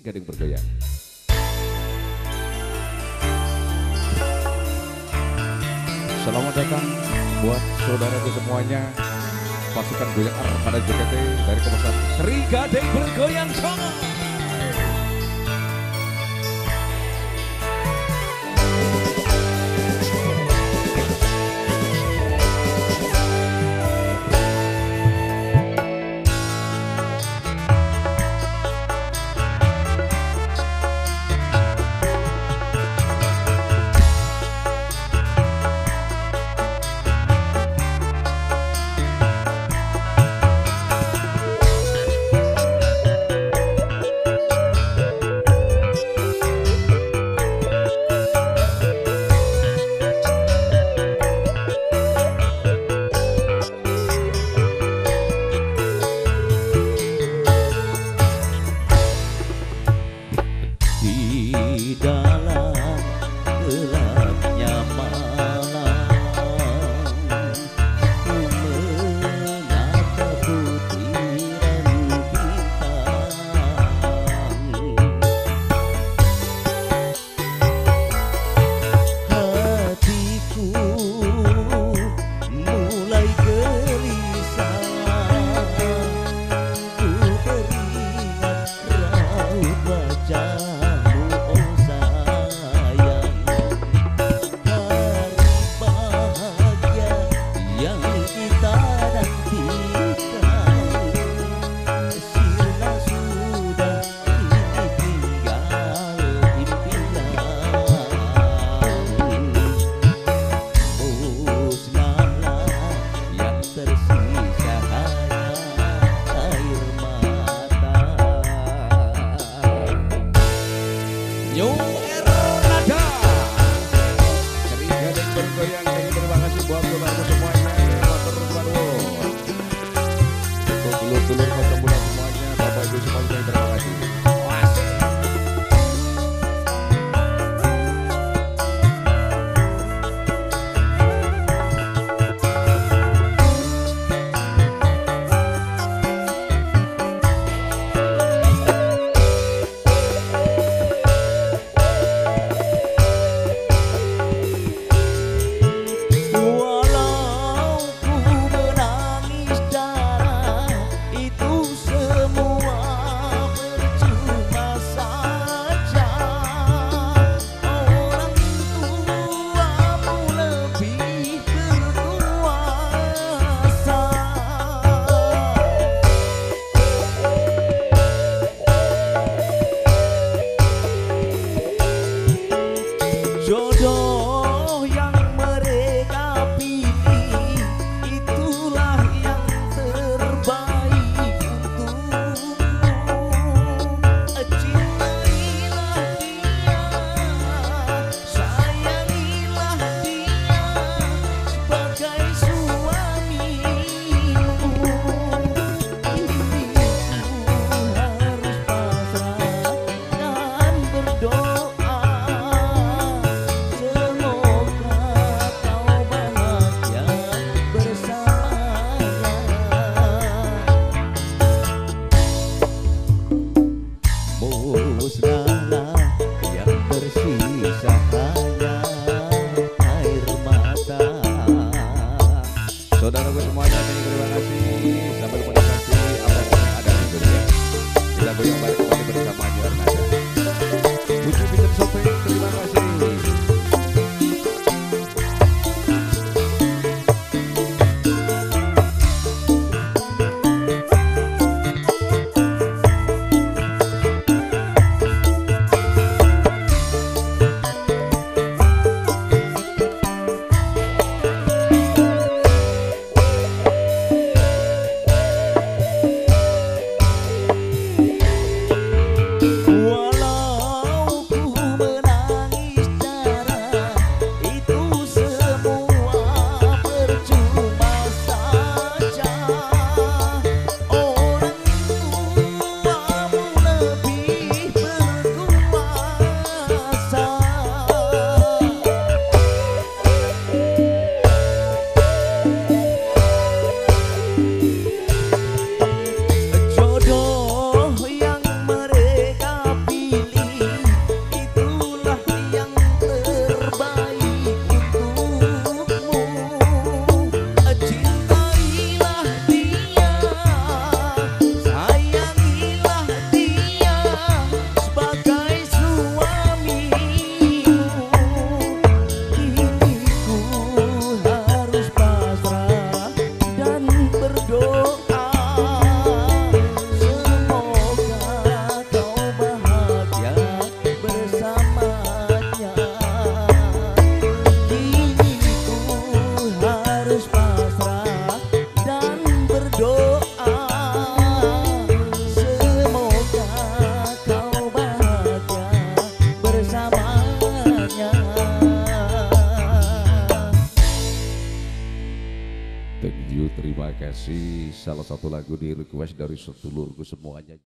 Gading bergoyang. Selamat datang buat saudaraku semuanya, pasukan goyang Armada JKT dari kawasan Sri Gading Bergoyang Songo. Di dalam gelapnya malam, ku menatap butiran bintang. Hatiku mulai gelisah, ku teringat raut wajah Dulur-dulur kota muda semuanya, Bapak Ibu semuanya, terima kasih. Jodoh yang mereka pilih, itulah yang terbaik untukmu. Cintailah dia, sayangilah dia sebagai suamimu. Hidupku harus pasrah dan berdoa. Musnahlah yang bersisa hanya air mata. Saudaraku semuanya, terima kasih. Sampai menikmati apapun yang ada di dunia. Kita goyang balik kembali bersama Armada. Puji Peter Sopeng, terima kasih. Jodoh yang mereka kasih. Salah satu lagu di request dari sedulurku semuanya.